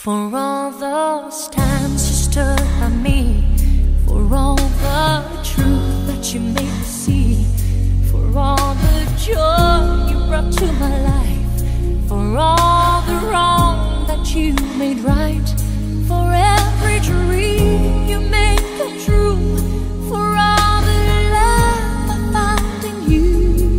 For all those times you stood by me, for all the truth that you made me see, for all the joy you brought to my life, for all the wrong that you made right, for every dream you made come true, for all the love I found in you.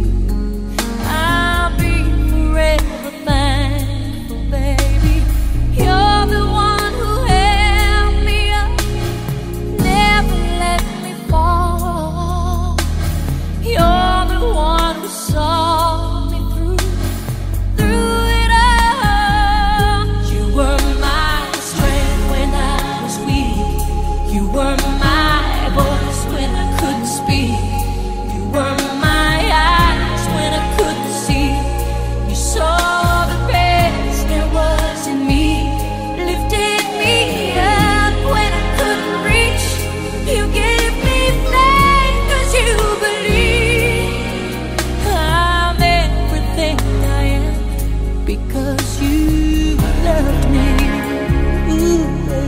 I'll be forever thankful, baby. You're the one who held me up, never let me fall. You're the one who saw me through it all. You were my strength when I was weak. You were my voice when I couldn't speak. You were my eyes when I couldn't see. You saw the best there was in me, lifted me up when I couldn't reach. You gave me faith 'cause you believe I'm everything I am because you loved me. Ooh.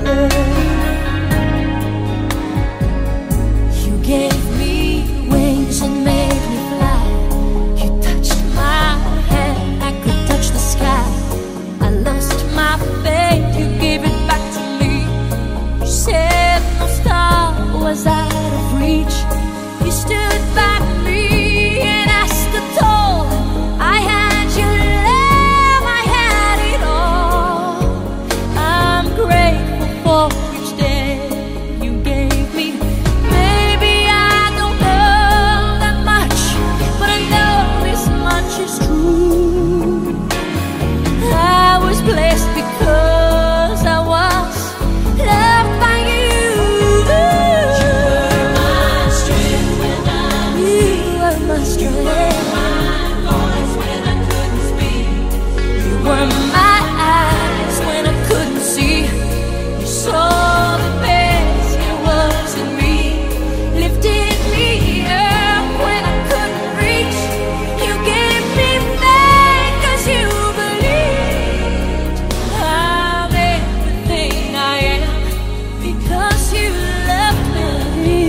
You gave me wings and made me fly. You touched my hand, I could touch the sky. I lost my faith, you gave it back to me. You said no star was out of reach. You stood by me and I stood tall. I had your love, I had it all. I'm grateful for each day you gave me. Maybe I don't know that much, but I know this much is true. I was blessed because I was loved by you. You were my strength when I was weak. You were my strength. You were my voice when I couldn't speak. You were my eyes when I couldn't see. You saw the best there was in me, lifted me up when I couldn't reach. You gave me faith 'cause you believed I'm everything I am because you loved me.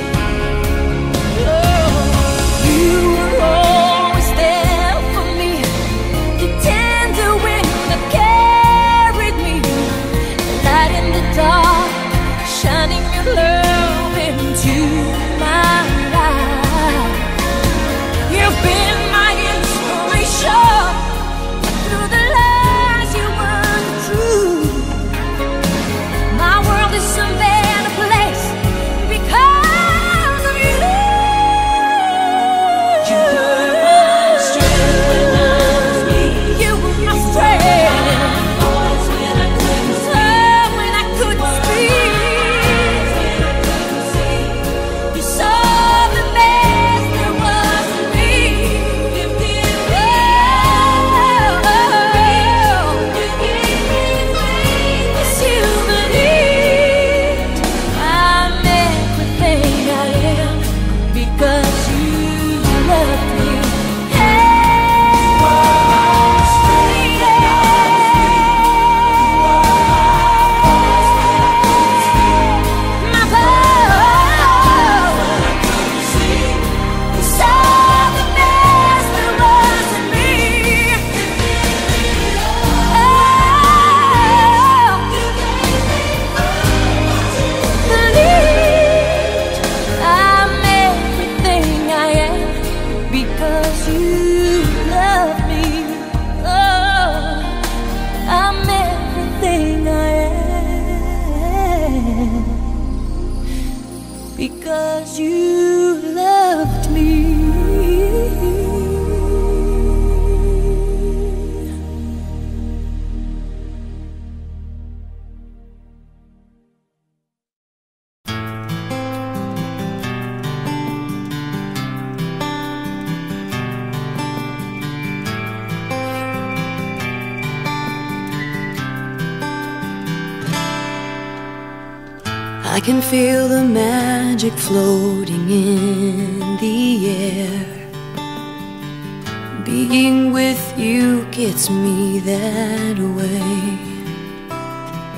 Oh, you were always there for me, the tender wind that carried me, the light in the dark, shining your love into my life. You've been my inspiration through the lies you weren't true. My world is a better place because of you. You were my strength when I was weak. You were my strength. Voice when I couldn't speak. When I couldn't speak. You saw the best there was in me. Lifted me up. You gave me faith 'cause you believed I'm everything I am because you loved me. My voice. You saw the best there was in me. Believed I'm everything I am because you love me. Oh, I'm everything I am because you loved me. I can feel the magic floating in the air. Being with you gets me that way.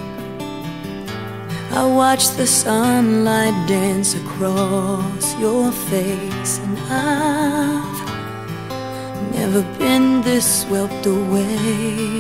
I watch the sunlight dance across your face, and I've never been this swept away.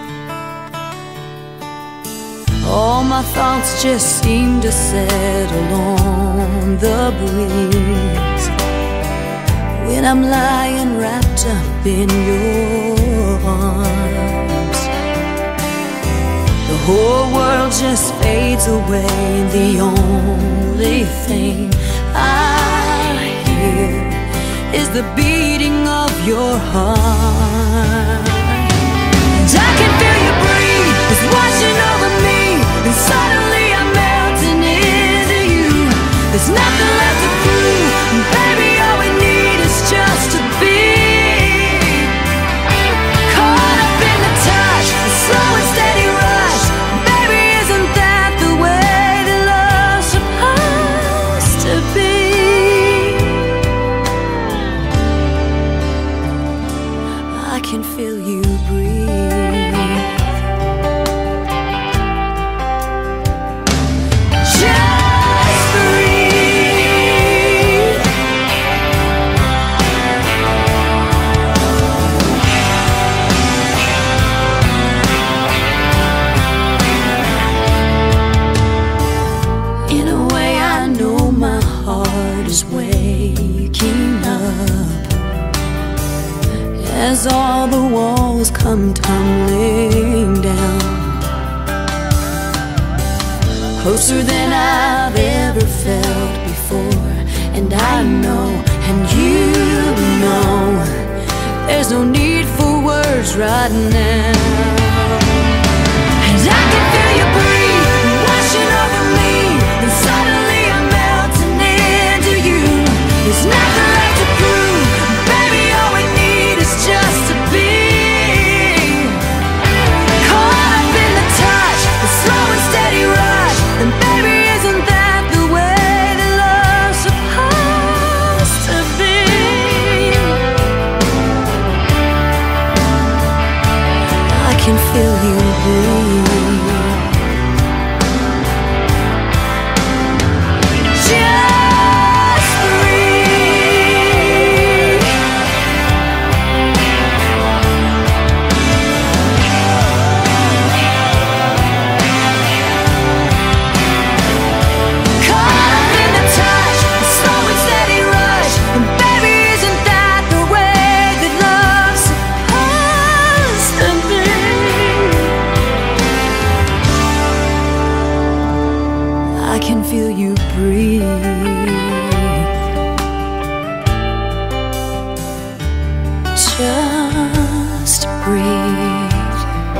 All my thoughts just seem to settle on the breeze when I'm lying wrapped up in your arms. The whole world just fades away, and the only thing I hear is the beating of your heart. And I can feel you breathe, it's washing over me, and suddenly I'm melting into you. There's nothing left to prove, and baby, all we need is just to be caught up in the touch, the slow and steady rush. Baby, isn't that the way that love's supposed to be? I can feel you breathe. Just breathe. In a way, I know my heart is waking up as all the walls come tumbling down, closer than I've ever felt before. And I know, and you know, there's no need for words right now. And I can feel you breathe, washing over me, and suddenly I'm melting into you. There's nothing left to prove, baby, all we need is just to be caught up in the touch, the slow and steady rush. And baby, isn't that the way that love's supposed to be? I can feel you breathe. Just breathe. Caught up in the touch, the slow and steady rush. And baby, isn't that the way that love's supposed to be? I can feel you breathe. Just breathe.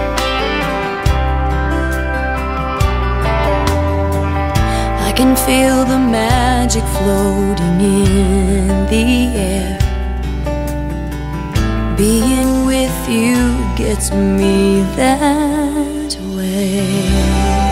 I can feel the magic floating in the air. Being with you gets me that way.